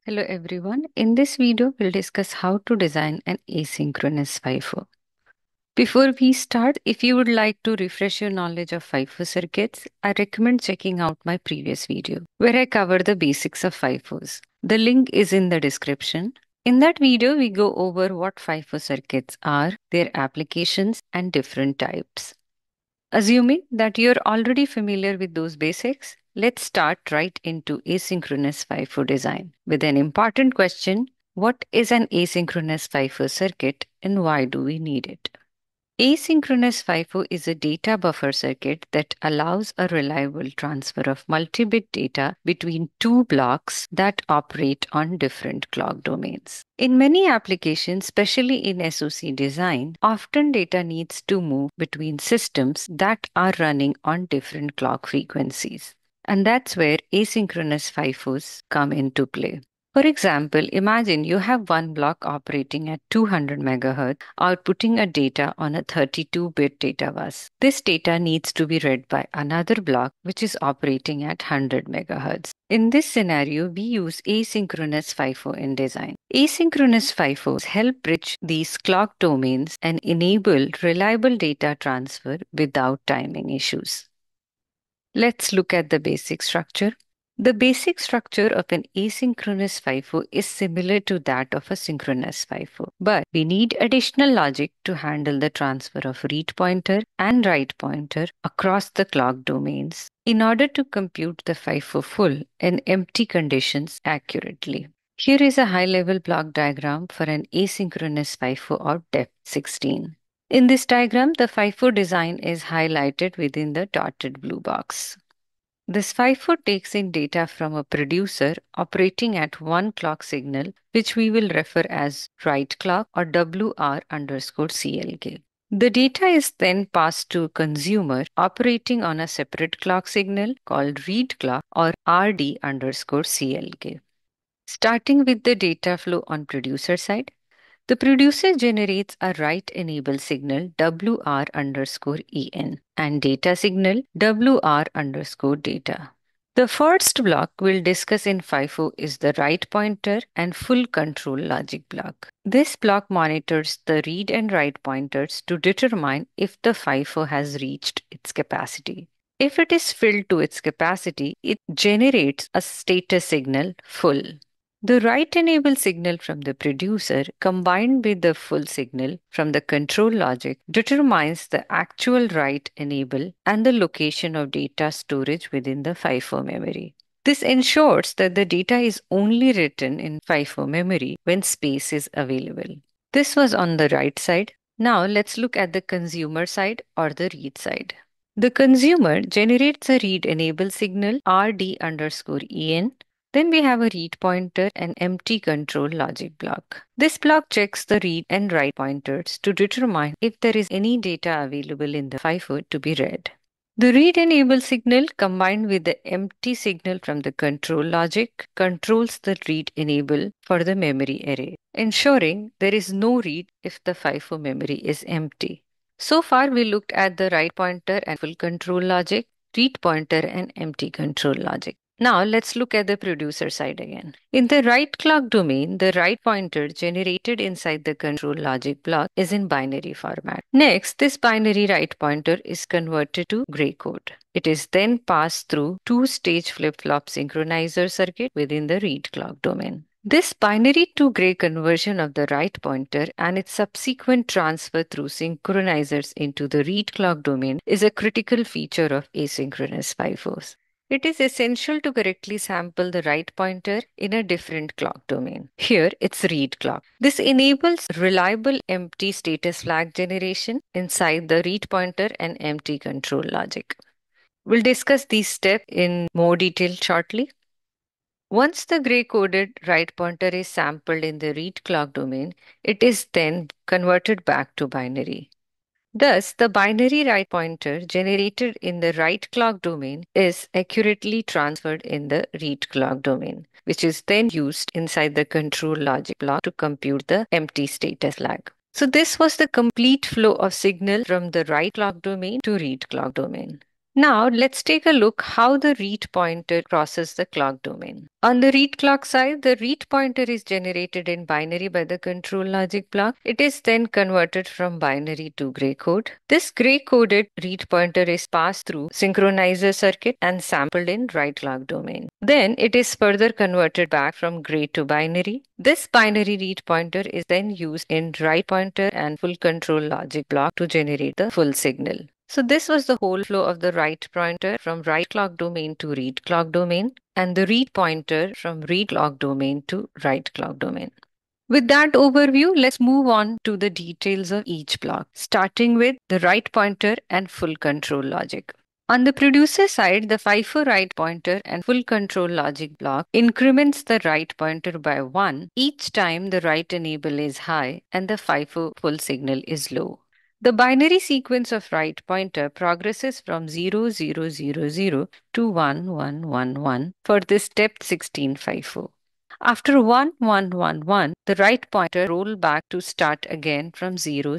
Hello everyone. In this video, we'll discuss how to design an asynchronous FIFO. Before we start, if you would like to refresh your knowledge of FIFO circuits, I recommend checking out my previous video where I cover the basics of FIFOs. The link is in the description. In that video, we go over what FIFO circuits are, their applications, and different types. Assuming that you're already familiar with those basics, let's start right into asynchronous FIFO design with an important question: what is an asynchronous FIFO circuit and why do we need it? Asynchronous FIFO is a data buffer circuit that allows a reliable transfer of multi-bit data between two blocks that operate on different clock domains. In many applications, especially in SoC design, often data needs to move between systems that are running on different clock frequencies. And that's where asynchronous FIFOs come into play. For example, imagine you have one block operating at 200 MHz, outputting a data on a 32-bit data bus. This data needs to be read by another block which is operating at 100 MHz. In this scenario, we use asynchronous FIFO in design. Asynchronous FIFOs help bridge these clock domains and enable reliable data transfer without timing issues. Let's look at the basic structure. The basic structure of an asynchronous FIFO is similar to that of a synchronous FIFO, but we need additional logic to handle the transfer of read pointer and write pointer across the clock domains in order to compute the FIFO full and empty conditions accurately. Here is a high-level block diagram for an asynchronous FIFO of depth 16. In this diagram, the FIFO design is highlighted within the dotted blue box. This FIFO takes in data from a producer operating at one clock signal, which we will refer as write clock or WR_CLK. The data is then passed to a consumer operating on a separate clock signal called read clock or RD_CLK. Starting with the data flow on producer side, the producer generates a write-enable signal WR_EN and data signal WR_data. The first block we'll discuss in FIFO is the write pointer and full control logic block. This block monitors the read and write pointers to determine if the FIFO has reached its capacity. If it is filled to its capacity, it generates a status signal full. The write-enable signal from the producer combined with the full signal from the control logic determines the actual write-enable and the location of data storage within the FIFO memory. This ensures that the data is only written in FIFO memory when space is available. This was on the right side. Now let's look at the consumer side or the read side. The consumer generates a read-enable signal RD_EN. Then we have a read pointer and empty control logic block. This block checks the read and write pointers to determine if there is any data available in the FIFO to be read. The read enable signal combined with the empty signal from the control logic controls the read enable for the memory array, ensuring there is no read if the FIFO memory is empty. So far, we looked at the write pointer and full control logic, read pointer and empty control logic. Now let's look at the producer side again. In the write clock domain, the write pointer generated inside the control logic block is in binary format. Next, this binary write pointer is converted to gray code. It is then passed through two-stage flip-flop synchronizer circuit within the read clock domain. This binary to gray conversion of the write pointer and its subsequent transfer through synchronizers into the read clock domain is a critical feature of asynchronous FIFOs. It is essential to correctly sample the write pointer in a different clock domain. Here, it's read clock. This enables reliable empty status flag generation inside the read pointer and empty control logic. We'll discuss these steps in more detail shortly. Once the gray-coded write pointer is sampled in the read clock domain, it is then converted back to binary. Thus, the binary write pointer generated in the write clock domain is accurately transferred in the read clock domain, which is then used inside the control logic block to compute the empty status flag. So this was the complete flow of signal from the write clock domain to read clock domain. Now let's take a look how the read pointer crosses the clock domain. On the read clock side, the read pointer is generated in binary by the control logic block. It is then converted from binary to gray code. This gray coded read pointer is passed through synchronizer circuit and sampled in write clock domain. Then it is further converted back from gray to binary. This binary read pointer is then used in write pointer and full control logic block to generate the full signal. So this was the whole flow of the write pointer from write clock domain to read clock domain and the read pointer from read clock domain to write clock domain. With that overview, let's move on to the details of each block, starting with the write pointer and full control logic. On the producer side, the FIFO write pointer and full control logic block increments the write pointer by 1 each time the write enable is high and the FIFO full signal is low. The binary sequence of write pointer progresses from 0000 to 1111 for this depth 16 FIFO. After 1111, the write pointer roll back to start again from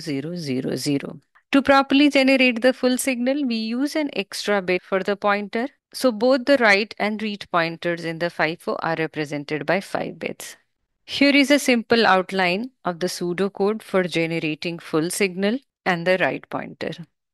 0000. To properly generate the full signal, we use an extra bit for the pointer. So both the write and read pointers in the FIFO are represented by 5 bits. Here is a simple outline of the pseudocode for generating full signal and the write pointer.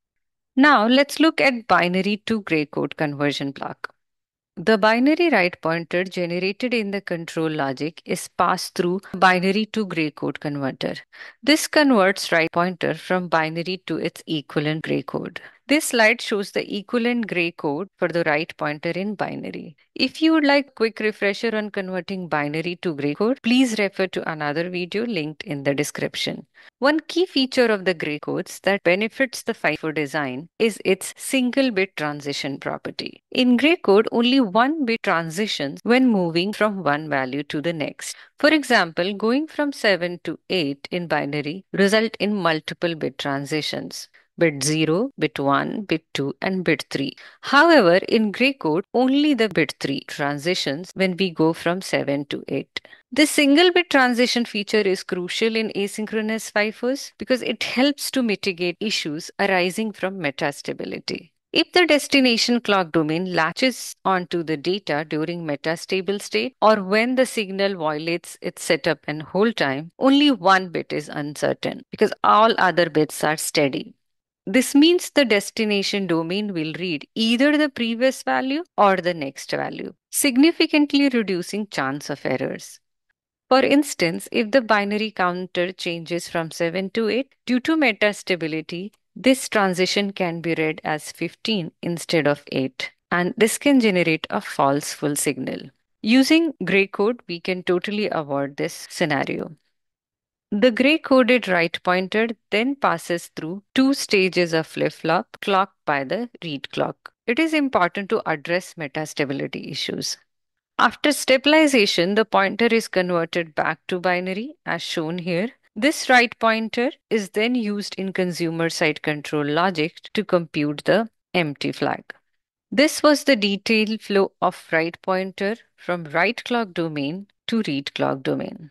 Now let's look at binary to gray code conversion block. The binary write pointer generated in the control logic is passed through binary to gray code converter. This converts write pointer from binary to its equivalent gray code. This slide shows the equivalent gray code for the write pointer in binary. If you would like a quick refresher on converting binary to gray code, please refer to another video linked in the description. One key feature of the gray codes that benefits the FIFO design is its single bit transition property. In gray code, only one bit transitions when moving from one value to the next. For example, going from 7 to 8 in binary result in multiple bit transitions. Bit 0, bit 1, bit 2, and bit 3. However, in gray code, only the bit 3 transitions when we go from 7 to 8. This single bit transition feature is crucial in asynchronous FIFOs because it helps to mitigate issues arising from metastability. If the destination clock domain latches onto the data during metastable state or when the signal violates its setup and hold time, only one bit is uncertain because all other bits are steady. This means the destination domain will read either the previous value or the next value, significantly reducing chance of errors. For instance, if the binary counter changes from 7 to 8 due to metastability, this transition can be read as 15 instead of 8, and this can generate a false full signal. Using gray code, we can totally avoid this scenario. The gray coded write pointer then passes through two stages of flip-flop clocked by the read clock. It is important to address metastability issues. After stabilization, the pointer is converted back to binary as shown here. This write pointer is then used in consumer side control logic to compute the empty flag. This was the detailed flow of write pointer from write clock domain to read clock domain.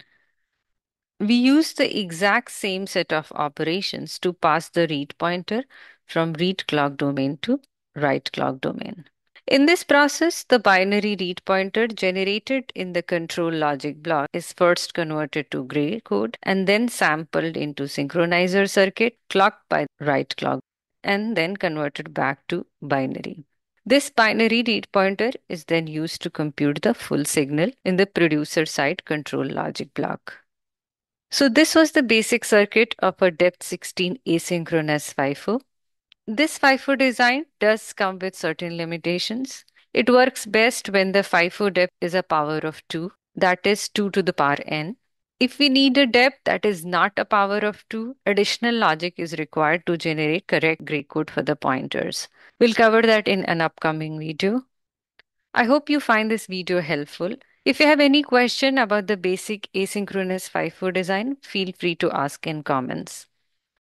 We use the exact same set of operations to pass the read pointer from read clock domain to write clock domain. In this process, the binary read pointer generated in the control logic block is first converted to gray code and then sampled into synchronizer circuit clocked by write clock and then converted back to binary. This binary read pointer is then used to compute the full signal in the producer side control logic block. So this was the basic circuit of a depth 16 asynchronous FIFO. This FIFO design does come with certain limitations. It works best when the FIFO depth is a power of 2, that is 2 to the power n. If we need a depth that is not a power of 2, additional logic is required to generate correct gray code for the pointers. We'll cover that in an upcoming video. I hope you find this video helpful. If you have any question about the basic asynchronous FIFO design, feel free to ask in comments.